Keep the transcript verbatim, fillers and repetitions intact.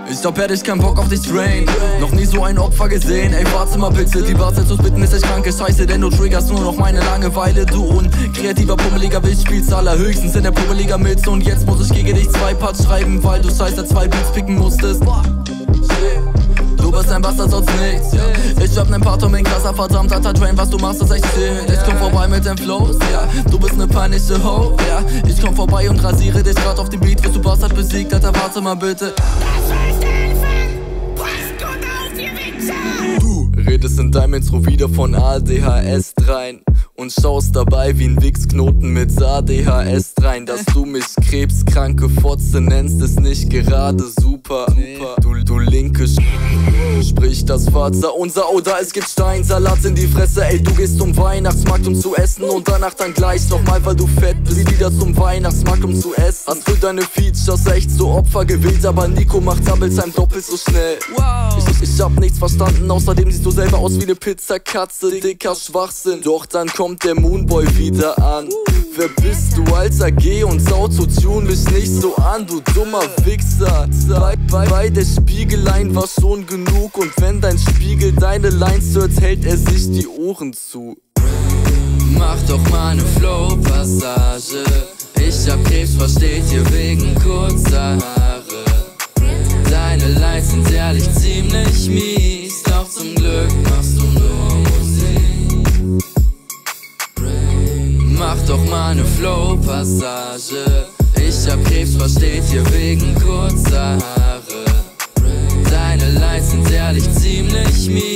Ich hab ehrlich keinen Bock auf dich Train. Noch nie so ein Opfer gesehen. Ey, warte mal bitte, die Barzells bitten ist echt kranke Scheiße. Denn du triggerst nur noch meine Langeweile. Du unkreativer, pummeliger Wild spielst allerhöchstens in der Pummeliger mit. Und jetzt muss ich gegen dich zwei Parts schreiben, weil du scheiße zwei Beats picken musstest. Du bist ein Bastard, sonst nichts, ja. Ich hab nen Part um den krasser, verdammt, alter Train, was du machst, ist echt shit. Ich komm vorbei mit den Flows, ja. Du bist ne peinliche Ho, ja. Ich komm vorbei und rasiere dich grad auf dem Beat, wirst du Bastard besiegt, alter, warte mal bitte. Du redest in deinem Intro wieder von A D H S rein und schaust dabei wie ein Wichsknoten mit A D H S rein. Dass du mich krebskranke Fotze nennst, ist nicht gerade super. Du, du linke Sch sprich das Vater unser, oder es gibt Steinsalat in die Fresse. Ey, du gehst zum Weihnachtsmarkt, um zu essen und danach dann gleich nochmal, weil du fett bist, wieder zum Weihnachtsmarkt, um zu essen. Hast für deine Features echt so Opfer gewählt, aber Nico macht Double-Time doppelt so schnell. Ich, ich, ich hab nichts verstanden, außerdem siehst du selber aus wie ne Pizzakatze, dicker Schwachsinn. Doch dann kommt der Moonboy wieder an. Wer bist du, Alter? Geh und Autotune mich nicht so an, du dummer Wichser. Bei, bei, bei der Spiegelein war schon genug, und wenn dein Spiegel deine Lines hört, hält er sich die Ohren zu. Mach doch mal ne Flow-Passage. Ich hab Krebs, versteht ihr, wegen kurzer Haare. Deine Lines sind ehrlich ziemlich mies, doch zum Glück machst du nur Musik. Mach doch mal ne Flow-Passage. Ich hab Krebs, versteht ihr, wegen kurzer Haare. Deine Lines sind ehrlich ziemlich mies.